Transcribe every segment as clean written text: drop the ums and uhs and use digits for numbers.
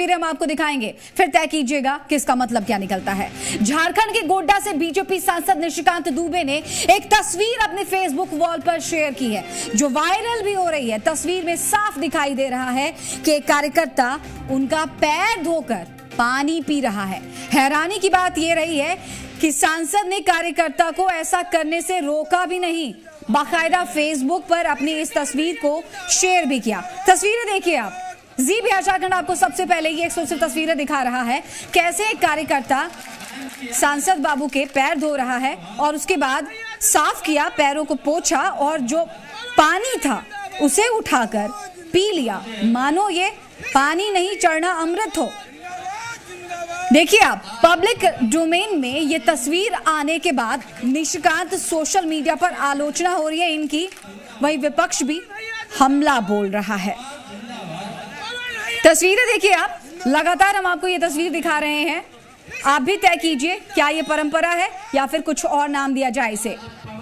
तस्वीरें हम आपको दिखाएंगे, फिर तय कीजिएगा कि इसका मतलब क्या निकलता है। झारखंड के गोड्डा से बीजेपी सांसद निशिकांत दुबे ने एक तस्वीर अपने फेसबुक वॉल पर शेयर की है, जो वायरल भी हो रही है। तस्वीर में साफ दिखाई दे रहा है कि एक कार्यकर्ता उनका पैर धोकर पानी पी रहा है। हैरानी की बात यह रही है कि सांसद ने कार्यकर्ता को ऐसा करने से रोका भी नहीं, बाकायदा फेसबुक पर अपनी इस तस्वीर को शेयर भी किया। तस्वीरें देखिए आप। जी बिहार झारखंड आपको सबसे पहले ये एक्सक्लूसिव तस्वीरें दिखा रहा है, कैसे एक कार्यकर्ता सांसद बाबू के पैर धो रहा है और उसके बाद साफ किया, पैरों को पोंछा और जो पानी था उसे उठाकर पी लिया, मानो ये पानी नहीं चढ़ना अमृत हो। देखिए आप, पब्लिक डोमेन में ये तस्वीर आने के बाद निशिकांत सोशल मीडिया पर आलोचना हो रही है इनकी, वहीं विपक्ष भी हमला बोल रहा है। तस्वीरें देखिए आप, लगातार हम आपको ये तस्वीर दिखा रहे हैं, आप भी तय कीजिए क्या ये परंपरा है या फिर कुछ और नाम दिया जाए इसे।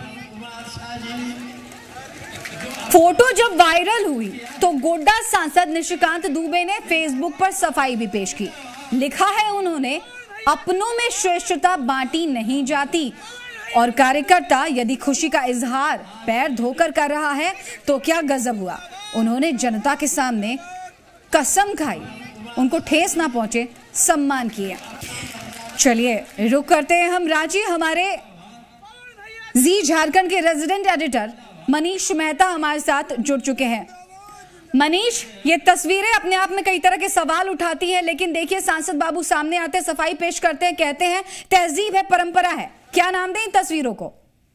फोटो जब वायरल हुई तो गोड्डा सांसद निशिकांत दुबे ने फेसबुक पर सफाई भी पेश की। लिखा है उन्होंने, अपनों में श्रेष्ठता बांटी नहीं जाती और कार्यकर्ता यदि खुशी का इजहार पैर धोकर कर रहा है तो क्या गजब हुआ। उन्होंने जनता के सामने कसम खाई, उनको ठेस ना पहुंचे, सम्मान किया। चलिए रुक करते हैं हम रांची। हमारे जी झारखंड के रेजिडेंट एडिटर मनीष मेहता हमारे साथ जुड़ चुके हैं। मनीष, ये तस्वीरें अपने आप में कई तरह के सवाल उठाती है, लेकिन देखिए सांसद बाबू सामने आते हैं, सफाई पेश करते हैं, कहते हैं तहजीब है, परंपरा है। क्या नाम दें इन तस्वीरों को?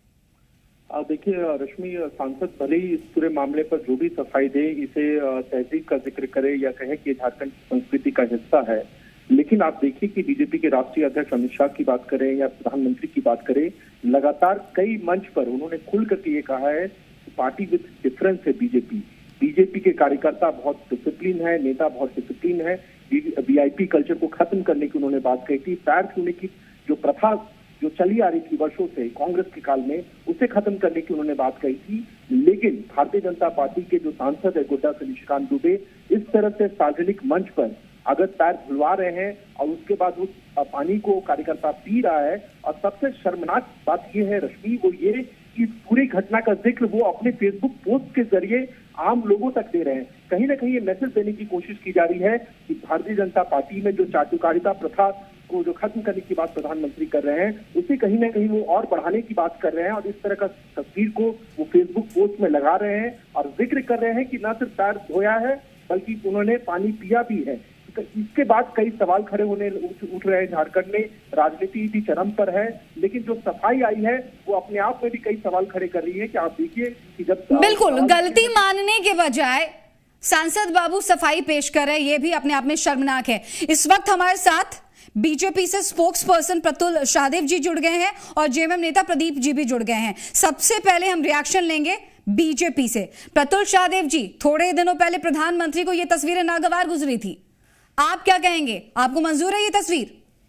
देखिए रश्मि, सांसद भले ही इस पूरे मामले पर जो भी सफाई दे, इसे तहजीब का जिक्र करे या कहे कि झारखंड की संस्कृति का हिस्सा है, लेकिन आप देखिए कि बीजेपी के राष्ट्रीय अध्यक्ष अमित शाह की बात करें या प्रधानमंत्री की बात करें, लगातार कई मंच पर उन्होंने खुल करके ये कहा है कि पार्टी विद डिफरेंस है बीजेपी के कार्यकर्ता बहुत डिसिप्लिन है, नेता बहुत डिसिप्लिन है। वीआईपी कल्चर को खत्म करने की उन्होंने बात कही थी। पैर छूने की जो प्रथा जो चली आ रही थी वर्षों से कांग्रेस के काल में, उसे खत्म करने की उन्होंने बात कही थी। लेकिन भारतीय जनता पार्टी के जो सांसद है गोड्डा से निशिकांत दुबे, इस तरह से सार्वजनिक मंच पर अगर पैर धुलवा रहे हैं और उसके बाद उस पानी को कार्यकर्ता पी रहा है, और सबसे शर्मनाक बात यह है रश्मि, वो ये कि पूरी घटना का जिक्र वो अपने फेसबुक पोस्ट के जरिए आम लोगों तक दे रहे हैं। कहीं ना कहीं ये मैसेज देने की कोशिश की जा रही है कि भारतीय जनता पार्टी में जो चाटुकारिता प्रथा को जो खत्म करने की बात प्रधानमंत्री कर रहे हैं, उसे कहीं ना कहीं वो और बढ़ाने की बात कर रहे हैं, और इस तरह का तस्वीर को वो फेसबुक पोस्ट में लगा रहे हैं और जिक्र कर रहे हैं कि न सिर्फ पैर धोया है बल्कि उन्होंने पानी पिया भी है। इसके बाद कई सवाल खड़े उठ रहे हैं। झारखंड में राजनीति भी चरम पर है, लेकिन जो सफाई आई है वो अपने आप में भी कई सवाल खड़े कर रही है कि आप देखिए कि जब बिल्कुल गलती मानने के बजाय सांसद बाबू सफाई पेश कर रहे हैं, ये भी अपने आप में शर्मनाक है। इस वक्त हमारे साथ बीजेपी से स्पोक्स पर्सन प्रतुल शाहदेव जी जुड़ गए हैं और जेएमएम नेता प्रदीप जी भी जुड़ गए हैं। सबसे पहले हम रिएक्शन लेंगे बीजेपी से। प्रतुल शाहदेव जी, थोड़े दिनों पहले प्रधानमंत्री को यह तस्वीरें नागवार गुजरी थी, आप क्या कहेंगे? आपको मंजूर है ये तस्वीर?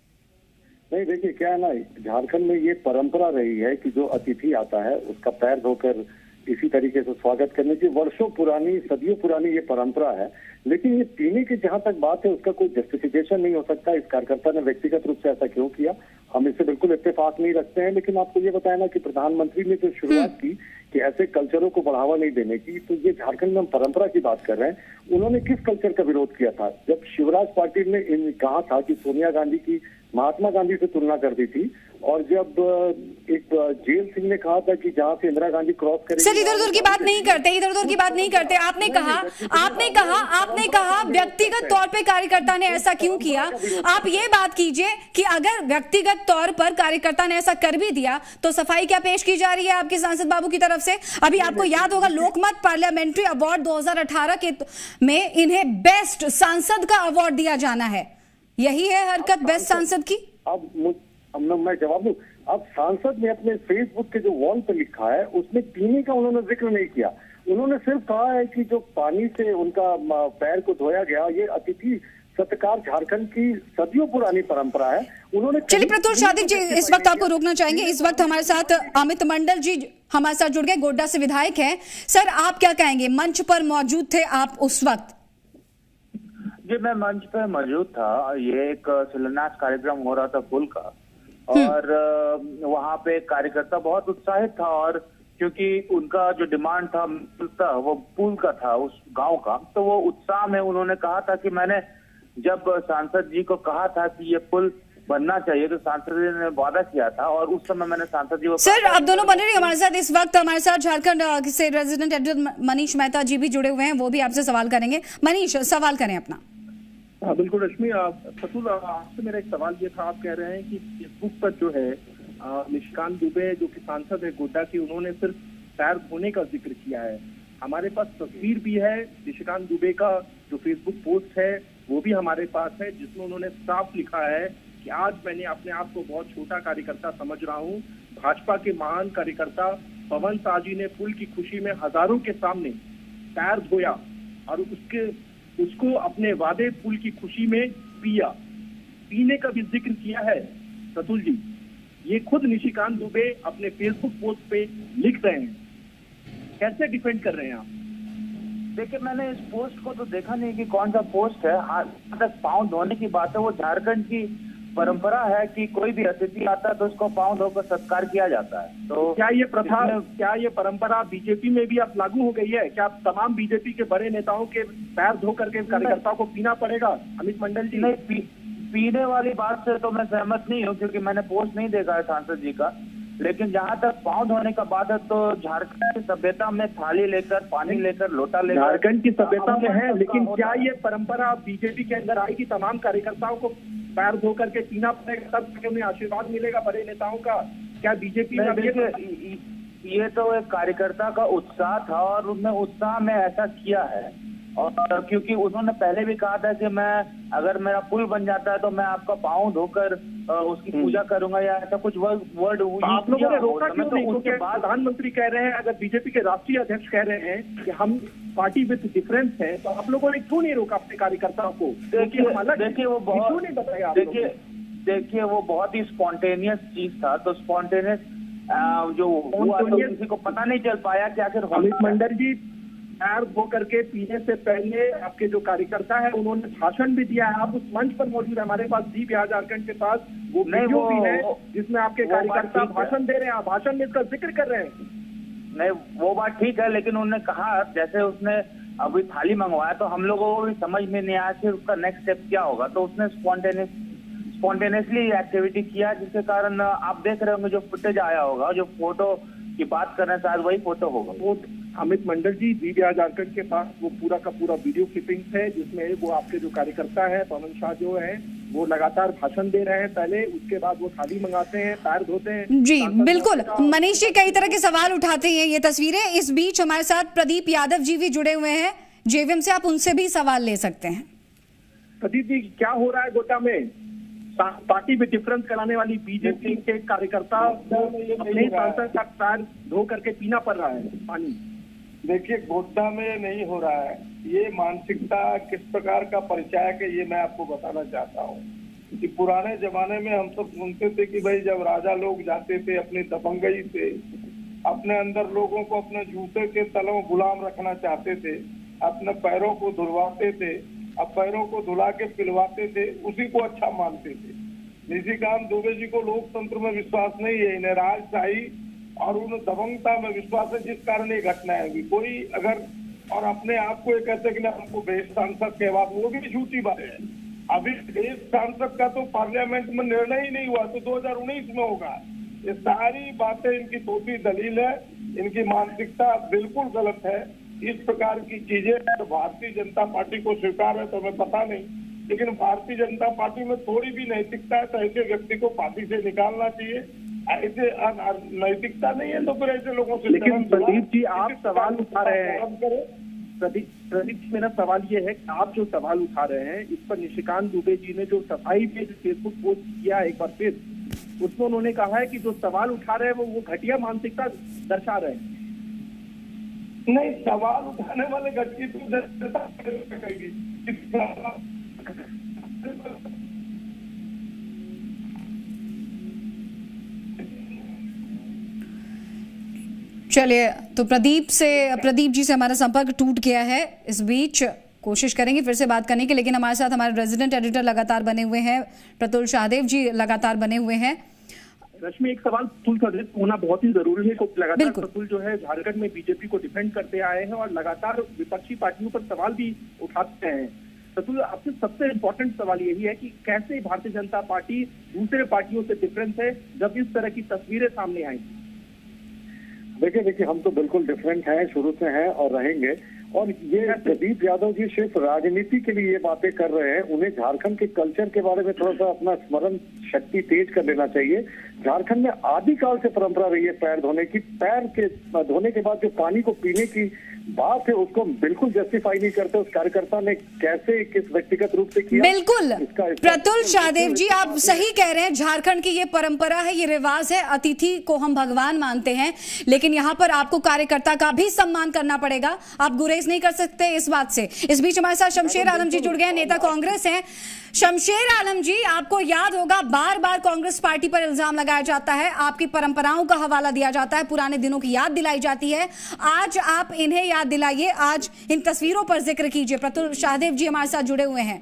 नहीं, देखिए क्या है ना, झारखंड में ये परंपरा रही है कि जो अतिथि आता है उसका पैर धोकर इसी तरीके से स्वागत करने की वर्षों पुरानी, सदियों पुरानी ये परंपरा है। लेकिन ये पीने की जहां तक बात है, उसका कोई जस्टिफिकेशन नहीं हो सकता इस कार्यकर्ता ने व्यक्तिगत रूप से ऐसा क्यों किया, हम इससे बिल्कुल इत्तेफाक नहीं रखते हैं। लेकिन आपको ये बताया ना कि प्रधानमंत्री ने जो शुरुआत की कि ऐसे कल्चरों को बढ़ावा नहीं देने की, तो ये झारखंड में हम परंपरा की बात कर रहे हैं। उन्होंने किस कल्चर का विरोध किया था? जब शिवराज पाटिल ने कहा था कि सोनिया गांधी की महात्मा गांधी से तुलना कर दी थी, और जब एक जेल सिंह ने कहा था कि जहां से इंदिरा गांधी क्रॉस करेगी। सर इधर उधर की बात नहीं करते, इधर उधर की बात नहीं करते। आपने कहा व्यक्तिगत तौर पे कार्यकर्ता ने ऐसा क्यों किया। आप ये बात कीजिए कि अगर व्यक्तिगत तौर पर कार्यकर्ता ने ऐसा कर भी दिया तो सफाई क्या पेश की जा रही है आपके सांसद बाबू की तरफ से? अभी आपको याद होगा लोकमत पार्लियामेंट्री अवार्ड 2018 में इन्हें बेस्ट सांसद का अवार्ड दिया जाना है। यही है हरकत बेस्ट सांसद की? अब मैं जवाब दूं। अब सांसद ने अपने फेसबुक के जो वॉल पर लिखा है उसमें पीने का उन्होंने जिक्र नहीं किया। उन्होंने सिर्फ कहा है कि जो पानी से उनका पैर को धोया गया, ये अतिथि सत्कार झारखंड की सदियों पुरानी परंपरा है। उन्होंने चलिए प्रतुल शाहदेव जी, इस वक्त आपको रोकना चाहेंगे। इस वक्त हमारे साथ अमित मंडल जी हमारे साथ जुड़ गए, गोड्डा से विधायक हैं। सर आप क्या कहेंगे, मंच पर मौजूद थे आप उस वक्त? जी, मैं मंच पे मौजूद था। ये एक शिलान्यास कार्यक्रम हो रहा था पुल का, और वहाँ पे कार्यकर्ता बहुत उत्साहित था, और क्योंकि उनका जो डिमांड था वो पुल का था, उस गांव का, तो वो उत्साह में उन्होंने कहा था कि मैंने जब सांसद जी को कहा था कि ये पुल बनना चाहिए, तो सांसद जी ने वादा किया था, और उस समय मैंने सांसद जी को सर, आप दोनों बने रहिए हमारे साथ। इस वक्त हमारे साथ झारखंड से रेजिडेंट एडिटर मनीष मेहता जी भी जुड़े हुए हैं, वो भी आपसे सवाल करेंगे। मनीष, सवाल करें अपना। हाँ बिल्कुल रश्मि, सतुल, आपसे मेरा एक सवाल ये था, आप कह रहे हैं कि फेसबुक पर जो है निशिकांत दुबे जो कि सांसद है गोड्डा की, उन्होंने सिर्फ पैर धोने का जिक्र किया है। हमारे पास तस्वीर भी है निशिकांत दुबे का, जो फेसबुक पोस्ट है वो भी हमारे पास है, जिसमें उन्होंने साफ लिखा है कि आज मैंने अपने आप को बहुत छोटा कार्यकर्ता समझ रहा हूँ। भाजपा के महान कार्यकर्ता पवन शाह जी ने पुल की खुशी में हजारों के सामने पैर धोया और उसको अपने वादे पुल की खुशी में पीने का भी जिक्र किया है। सतुल जी, ये खुद निशिकांत दुबे अपने फेसबुक पोस्ट पे लिख रहे हैं, कैसे डिफेंड कर रहे हैं आप? देखिए, मैंने इस पोस्ट को तो देखा नहीं कि कौन सा पोस्ट है। तक पाँव धोने की बात है, वो झारखंड की परंपरा है कि कोई भी अतिथि आता है तो उसको पाँव धोकर सत्कार किया जाता है। तो क्या ये प्रथा, क्या ये परंपरा बीजेपी में भी अब लागू हो गई है? क्या तमाम बीजेपी के बड़े नेताओं के पैर धो करके कार्यकर्ताओं को पीना पड़ेगा? अमित मंडल जी, नहीं, पीने वाली बात से तो मैं सहमत नहीं हूँ, क्योंकि मैंने पोस्ट नहीं देखा है सांसद जी का। लेकिन जहाँ तक पाँव धोने का बात है, तो झारखंड की सभ्यता में थाली लेकर, पानी लेकर, लोटा लेकर, झारखंड की सभ्यता में है, लेकिन क्या ये परंपरा बीजेपी के अंदर आएगी? तमाम कार्यकर्ताओं को पैर धो करके पीना पड़ेगा, तब उन्हें आशीर्वाद मिलेगा बड़े नेताओं का? क्या बीजेपी में ये तो एक कार्यकर्ता का उत्साह था, और उन्होंने उत्साह में ऐसा किया है। और क्योंकि उन्होंने पहले भी कहा था कि मैं, अगर मेरा पुल बन जाता है तो मैं आपका पाँव धोकर उसकी पूजा करूंगा, या ऐसा कुछ वर्ड। आप लोगों ने रोका क्यों नहीं? उसके बाद प्रधानमंत्री कह रहे हैं, अगर बीजेपी के राष्ट्रीय अध्यक्ष कह रहे हैं कि हम पार्टी विद डिफरेंस है, तो आप लोगों ने क्यों नहीं रोका अपने कार्यकर्ताओं को? देखिए वो बहुत, देखिए वो बहुत ही स्पॉन्टेनियस चीज था, तो स्पॉन्टेनियस जो हुआ तो किसी को पता नहीं चल पाया कि आखिर। अमित मंडल जी, पैर धो करके पीने से पहले आपके जो कार्यकर्ता है उन्होंने भाषण भी दिया है। आप उस मंच पर मौजूद है, हमारे पास जी बिहार झारखंड के पास वो वीडियो भी है जिसमें आपके कार्यकर्ता भाषण दे रहे हैं, भाषण में इसका जिक्र कर रहे हैं। नहीं, वो बात ठीक है, लेकिन उन्होंने कहा, जैसे उसने अभी थाली मंगवाया तो हम लोगों को भी समझ में नहीं आया कि उसका नेक्स्ट स्टेप क्या होगा, तो उसने स्पॉन्टेनियसली एक्टिविटी किया, जिसके कारण आप देख रहे होंगे जो फुटेज आया होगा, जो फोटो की बात कर रहे हैं, शायद वही फोटो होगा। वो अमित मंडल जी, जी बिहार झारखंड के पास वो पूरा का पूरा वीडियो क्लिपिंग है, जिसमें वो आपके जो कार्यकर्ता है पवन शाह जो है वो लगातार भाषण दे रहे हैं पहले, उसके बाद वो थाली मंगाते हैं, पैर धोते हैं। जी बिल्कुल, मनीष जी कई तरह के सवाल उठाते हैं ये तस्वीरें। इस बीच हमारे साथ प्रदीप यादव जी भी जुड़े हुए हैं जेवीएम से, आप उनसे भी सवाल ले सकते हैं। प्रदीप जी, क्या हो रहा है गोड्डा में? पार्टी में डिफरेंस कराने वाली बीजेपी के कार्यकर्ता अपने सांसद का पैर धो करके पीना पड़ रहा है पानी। देखिए, गोड्डा में नहीं हो रहा है। ये मानसिकता किस प्रकार का परिचय है ये मैं आपको बताना चाहता हूँ कि पुराने जमाने में हम सब सुनते थे कि भाई जब राजा लोग जाते थे अपनी दबंगई से, अपने अंदर लोगों को अपने जूते के तलों गुलाम रखना चाहते थे, अपने पैरों को धुलवाते थे, अब पैरों को धुला के पिलवाते थे, उसी को अच्छा मानते थे। निशिकांत दुबे जी को लोकतंत्र में विश्वास नहीं है, इन्हें राजशाही और उन दबंगता में विश्वास है, जिस कारण ये घटना है। कोई अगर और अपने आप को ये कहते कि हमको बेस्ट सांसद कहवा, वो भी झूठी बात है। अभी बेस्ट सांसद का तो पार्लियामेंट में निर्णय ही नहीं हुआ, तो 2019 में होगा। ये सारी बातें इनकी छोटी दलील है, इनकी मानसिकता बिल्कुल गलत है। इस प्रकार की चीजें तो भारतीय जनता पार्टी को स्वीकार है तो हमें पता नहीं, लेकिन भारतीय जनता पार्टी में थोड़ी भी नैतिकता है तो ऐसे व्यक्ति को पार्टी से निकालना चाहिए। ऐसे नैतिकता नहीं है तो फिर ऐसे लोगों से। लेकिन प्रदीप जी, आप सवाल उठा रहे हैं, प्रदीप जी, मेरा सवाल ये है कि आप जो सवाल उठा रहे हैं इस पर निशिकांत दुबे जी ने जो सफाई पे फेसबुक पोस्ट किया एक बार फिर, उसमें उन्होंने कहा है कि जो सवाल उठा रहे हैं वो घटिया मानसिकता दर्शा रहे हैं। नहीं, सवाल उठाने वाले घटकी तो करेगी। चलिए, तो प्रदीप जी से हमारा संपर्क टूट गया है। इस बीच कोशिश करेंगे फिर से बात करने की, लेकिन हमारे साथ हमारे रेजिडेंट एडिटर लगातार बने हुए हैं, प्रतुल शाहदेव जी लगातार बने हुए हैं। रश्मि, एक सवाल प्रतुल का होना बहुत ही जरूरी है क्योंकि लगातार प्रतुल जो है झारखंड में बीजेपी को डिफेंड करते आए हैं और लगातार विपक्षी पार्टियों पर सवाल भी उठाते हैं। प्रतुल, आपसे सबसे इम्पोर्टेंट सवाल यही है कि कैसे भारतीय जनता पार्टी दूसरे पार्टियों से डिफरेंस है जब इस तरह की तस्वीरें सामने आई? देखिए हम तो बिल्कुल डिफरेंट हैं, शुरू से हैं और रहेंगे। और ये प्रदीप यादव जी सिर्फ राजनीति के लिए ये बातें कर रहे हैं, उन्हें झारखंड के कल्चर के बारे में थोड़ा सा अपना स्मरण शक्ति तेज कर लेना चाहिए। झारखंड में आदिकाल से परंपरा रही है पैर धोने की। पैर के धोने के बाद जो पानी को पीने की बात है उसको बिल्कुल जस्टिफाई नहीं करते उस कार्यकर्ता ने कैसे किस व्यक्तिगत रूप से किया। बिल्कुल प्रतुल शाहदेव जी, आप सही कह रहे हैं, झारखंड की ये परंपरा है, ये रिवाज है, अतिथि को हम भगवान मानते हैं, लेकिन यहाँ पर आपको कार्यकर्ता का भी सम्मान करना पड़ेगा, आप गुरेज नहीं कर सकते इस बात से। इस बीच हमारे साथ शमशेर आलम जी जुड़ गए हैं, नेता कांग्रेस हैं। शमशेर आलम जी, आपको याद होगा बार बार कांग्रेस पार्टी पर इल्जाम लगाया जाता है, आपकी परंपराओं का हवाला दिया जाता है, पुराने दिनों की याद दिलाई जाती है। आज आप इन्हें याद दिलाइए, आज इन तस्वीरों पर जिक्र कीजिए। प्रतुल शाहदेव जी हमारे साथ जुड़े हुए हैं।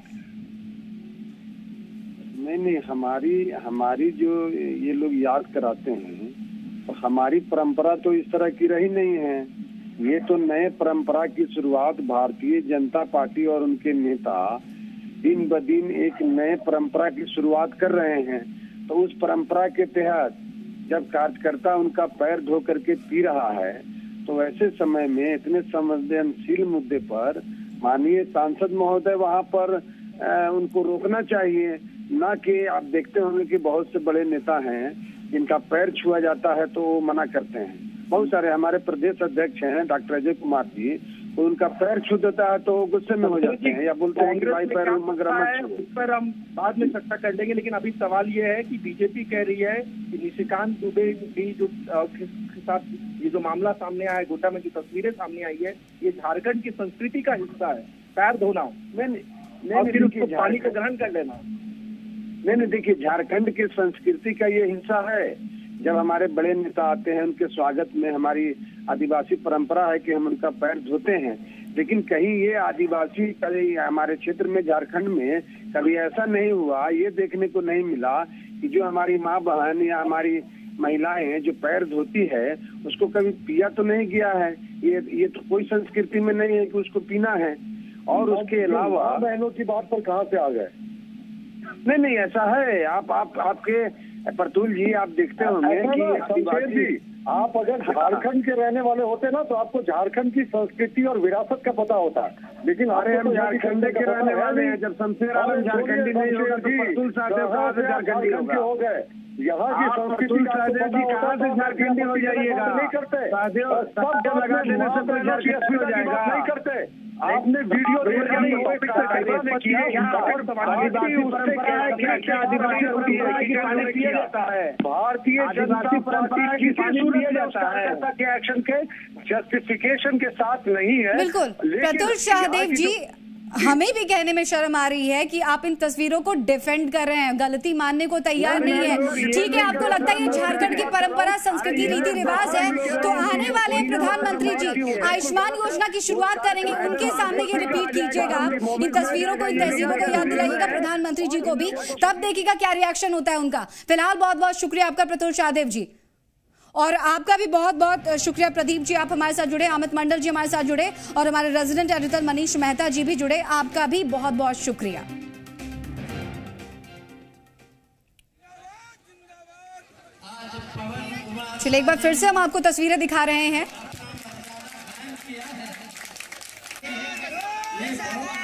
नहीं, हमारी जो ये लोग याद कराते हैं तो हमारी परंपरा तो इस तरह की रही नहीं है। ये तो नए परंपरा की शुरुआत भारतीय जनता पार्टी और उनके नेता दिन ब दिन एक नए परंपरा की शुरुआत कर रहे हैं। तो उस परंपरा के तहत जब कार्यकर्ता उनका पैर धो करके पी रहा है तो ऐसे समय में इतने संवेदनशील मुद्दे पर माननीय सांसद महोदय वहां पर उनको रोकना चाहिए, ना कि आप देखते होंगे कि बहुत से बड़े नेता हैं जिनका पैर छुआ जाता है तो वो मना करते हैं। बहुत सारे हमारे प्रदेश अध्यक्ष हैं डॉक्टर अजय कुमार जी, तो उनका पैर छू देता है तो गुस्से में हो जाते हैं या बोलते हैं कि भाई पैर उस पर हम बाद में चर्चा कर लेंगे, लेकिन अभी सवाल ये है कि बीजेपी कह रही है कि निशिकांत दुबे भी जो के साथ ये जो मामला सामने आया है, गोड्डा में जो तस्वीरें सामने आई है, ये झारखंड की संस्कृति का हिस्सा है, पैर धोना फिर उसको पानी को ग्रहण कर लेना। नहीं, देखिए झारखंड की संस्कृति का ये हिस्सा है। जब हमारे बड़े नेता आते हैं उनके स्वागत में हमारी आदिवासी परंपरा है कि हम उनका पैर धोते हैं, लेकिन कहीं ये आदिवासी कभी हमारे क्षेत्र में झारखंड में कभी ऐसा नहीं हुआ, ये देखने को नहीं मिला कि जो हमारी माँ बहन या हमारी महिलाएं हैं जो पैर धोती है उसको कभी पिया तो नहीं गया है। ये तो कोई संस्कृति में नहीं है कि उसको पीना है। और उसके अलावा बहनों की बात पर कहाँ से आ गए? नहीं, ऐसा है। आपके प्रतुल जी आप देखते होंगे कि आप अगर झारखंड के रहने वाले होते ना तो आपको झारखंड की संस्कृति और विरासत का पता होता है, लेकिन अरे हम झारखंड के रहने वाले हैं। जब शमशेर आलम झारखंडी नहीं होगा तो प्रतुल शाहदेव झारखंडी हो गए। यहाँ की संस्कृति कहाँ से झारखंडी हो जाइएगा? नहीं करते, लगा देने से तो झारखंडी हो जाएगा। नहीं करते। आपने वीडियो भारतीय जनता पार्टी के एक्शन के जस्टिफिकेशन के साथ नहीं है। बिल्कुल प्रतुल शाहदेव जी, हमें भी कहने में शर्म आ रही है कि आप इन तस्वीरों को डिफेंड कर रहे हैं, गलती मानने को तैयार नहीं है। ठीक है, आपको लगता है ये झारखंड की परंपरा, संस्कृति, रीति रिवाज है, तो आने वाले प्रधानमंत्री जी आयुष्मान योजना की शुरुआत करेंगे, उनके सामने ये रिपीट कीजिएगा, इन तस्वीरों को, इन तहजीबों को याद दिलाइएगा प्रधानमंत्री जी को भी, तब देखिएगा क्या रिएक्शन होता है उनका। फिलहाल बहुत बहुत शुक्रिया आपका प्रतुल शाहदेव जी, और आपका भी बहुत बहुत शुक्रिया प्रदीप जी, आप हमारे साथ जुड़े, अमित मंडल जी हमारे साथ जुड़े, और हमारे रेजिडेंट एडिटर मनीष मेहता जी भी जुड़े, आपका भी बहुत बहुत शुक्रिया। चलिए एक बार फिर से हम आपको तस्वीरें दिखा रहे हैं।